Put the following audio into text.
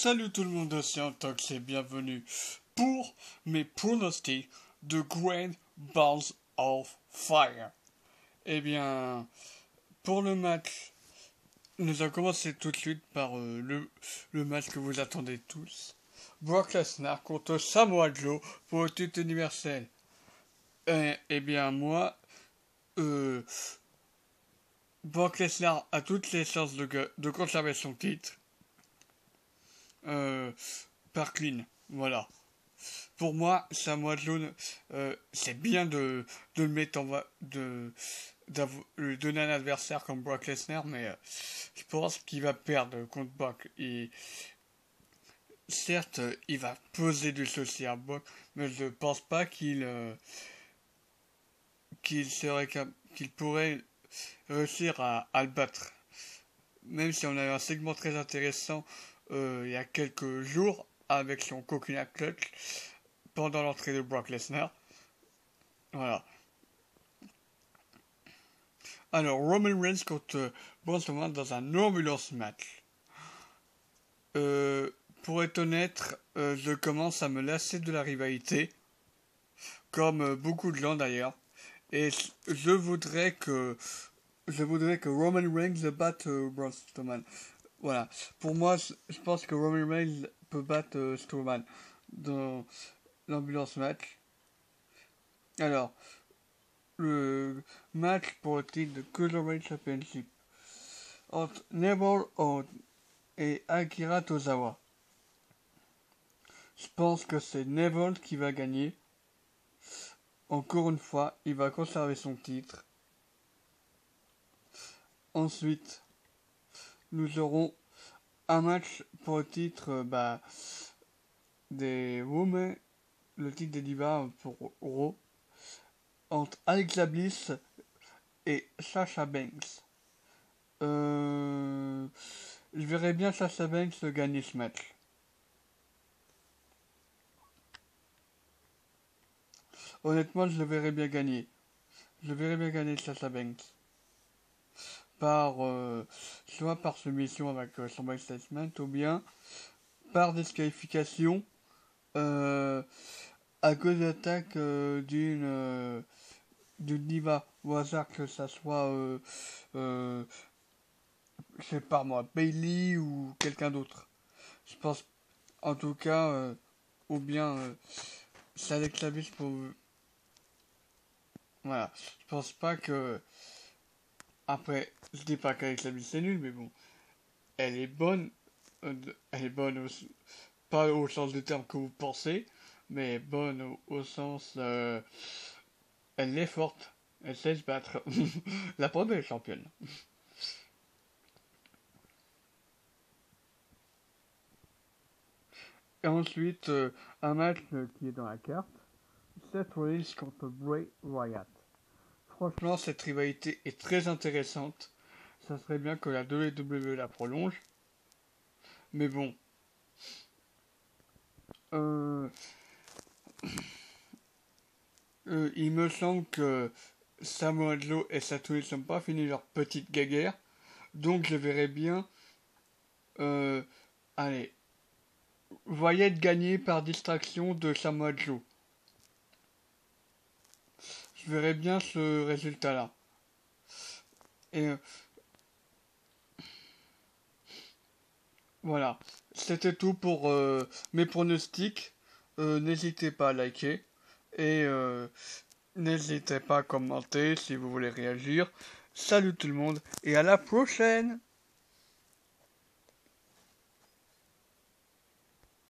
Salut tout le monde, c'est Antox et bienvenue pour mes pronostics de Grand Balls of Fire. Eh bien, pour le match, nous allons commencer tout de suite par le match que vous attendez tous. Brock Lesnar contre Samoa Joe pour le titre universel. Eh bien, moi, Brock Lesnar a toutes les chances de conserver son titre. Par clean, voilà. Pour moi, Samoa Joe, c'est bien de le mettre de lui donner un adversaire comme Brock Lesnar, mais je pense qu'il va perdre contre Brock. Et certes, il va poser du souci à Brock, mais je pense pas qu'il pourrait réussir à le battre. Même si on a eu un segment très intéressant il y a quelques jours avec son coconut clutch pendant l'entrée de Brock Lesnar. Voilà. Alors, Roman Reigns contre Braun Strowman dans un ambulance match. Pour être honnête, je commence à me lasser de la rivalité, comme beaucoup de gens d'ailleurs. Et je voudrais que Roman Reigns batte Braun Strowman. Voilà. Pour moi, je pense que Roman Reigns peut battre Strowman dans l'ambulance match. Alors, le match pour le titre de Cruiserweight Championship entre Neville et Akira Tozawa. Je pense que c'est Neville qui va gagner. Encore une fois, il va conserver son titre. Ensuite, nous aurons un match pour le titre des Women, le titre des Divas pour Raw, entre Alexa Bliss et Sasha Banks. Je verrais bien Sasha Banks gagner ce match. Honnêtement, je le verrais bien gagner. Je verrais bien gagner Sasha Banks. Soit par soumission avec son backstage match, ou bien par disqualification à cause d'attaque d'une diva, au hasard que ça soit je sais pas moi, Bayley ou quelqu'un d'autre. Je pense en tout cas ou bien c'est Alexa Bliss pour voilà. Je pense pas que après je dis pas qu'Alexa Bliss c'est nul, mais bon, elle est bonne aussi, pas au sens du terme que vous pensez, mais bonne au sens elle est forte, elle sait se battre. La preuve, elle est championne. Et ensuite, un match qui est dans la carte, Seth Rollins contre Bray Wyatt. Franchement, cette rivalité est très intéressante. Ça serait bien que la WWE la prolonge. Mais bon. Il me semble que Samoa Joe et Seth Rollins n'ont pas fini leur petite guéguerre. Donc je verrais bien allez, Wyatt gagner par distraction de Samoa Joe. Je verrais bien ce résultat-là. Et voilà. C'était tout pour mes pronostics. N'hésitez pas à liker. Et n'hésitez pas à commenter si vous voulez réagir. Salut tout le monde et à la prochaine!